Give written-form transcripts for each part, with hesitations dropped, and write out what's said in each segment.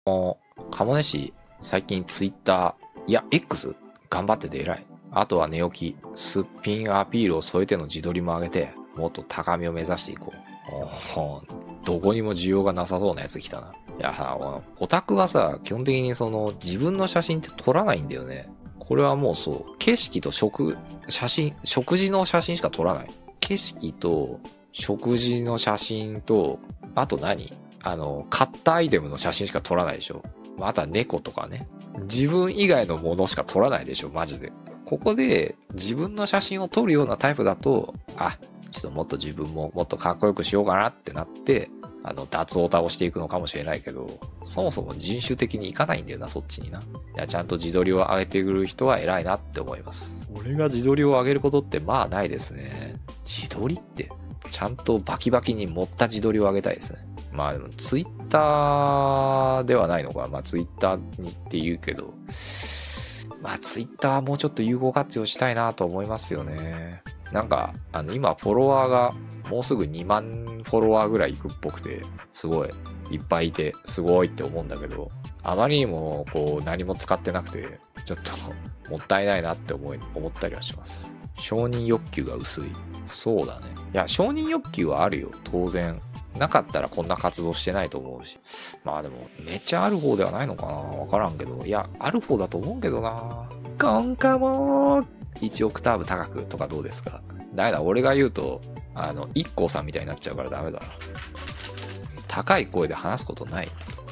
カモネ氏、最近ツイッター、いや、X? 頑張ってて偉い。あとは寝起き、すっぴんアピールを添えての自撮りも上げて、もっと高みを目指していこう。どこにも需要がなさそうなやつ来たな。いや、オタクはさ、基本的に自分の写真って撮らないんだよね。これはもうそう、景色と食事の写真しか撮らない。景色と食事の写真と、あと何買ったアイテムの写真しか撮らないでしょ。あとは猫とかね。自分以外のものしか撮らないでしょ、マジで。ここで自分の写真を撮るようなタイプだと、ちょっともっと自分ももっとかっこよくしようかなってなって、脱オタをしていくのかもしれないけど、そもそも人種的にいかないんだよな、そっちにな。いや、ちゃんと自撮りを上げてくる人は偉いなって思います。俺が自撮りを上げることってまあないですね。自撮りって、ちゃんとバキバキに持った自撮りを上げたいですね。まあでもツイッターではないのか。まあツイッターにって言うけど、まあツイッターはもうちょっと有効活用したいなと思いますよね。なんか、今フォロワーがもうすぐ2万フォロワーぐらいいくっぽくて、すごいいっぱいいて、すごいって思うんだけど、あまりにもこう何も使ってなくて、ちょっともったいないなって思ったりはします。承認欲求が薄い。そうだね。いや、承認欲求はあるよ。当然。なかったらこんな活動してないと思うし。まあでも、めっちゃある方ではないのかな、わからんけど。いや、ある方だと思うけどな。コンカモー1オクターブ高くとかどうですか？ダメだ、俺が言うと、IKKOさんみたいになっちゃうからダメだな。高い声で話すことない。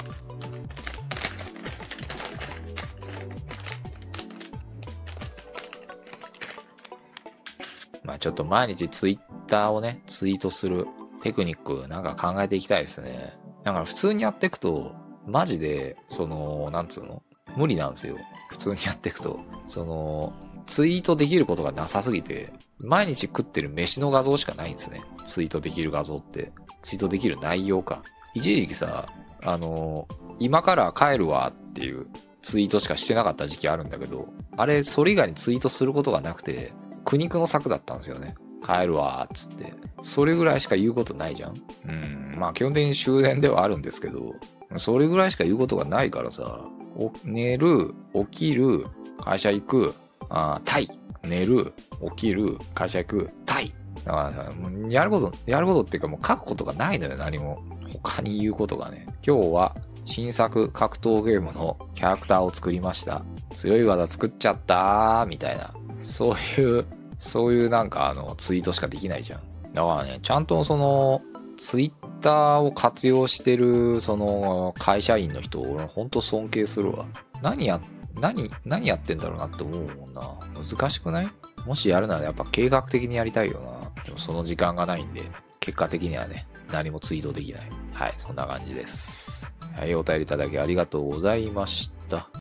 まあちょっと毎日ツイッターをね、ツイートするテクニックなんか考えていきたいですね。だから普通にやっていくと、マジで、なんつうの？無理なんですよ。普通にやっていくと。ツイートできることがなさすぎて、毎日食ってる飯の画像しかないんですね。ツイートできる画像って。ツイートできる内容か。一時期さ、今から帰るわっていうツイートしかしてなかった時期あるんだけど、あれ、それ以外にツイートすることがなくて、苦肉の策だったんですよね。帰るわーっつって。それぐらいしか言うことないじゃん。まあ基本的に終電ではあるんですけど、それぐらいしか言うことがないからさ、寝る、起きる、会社行く、タイ。寝る、起きる、会社行く、タイ。だからさ、やることっていうかもう書くことがないのよ、何も。他に言うことがね。今日は新作格闘ゲームのキャラクターを作りました。強い技作っちゃったー、みたいな。そういうなんかツイートしかできないじゃん。だからね、ちゃんとツイッターを活用してる会社員の人を俺ほんと尊敬するわ。何やってんだろうなって思うもんな。難しくない？もしやるならやっぱ計画的にやりたいよな。でもその時間がないんで、結果的にはね、何もツイートできない。はい、そんな感じです。はい、お便りいただきありがとうございました。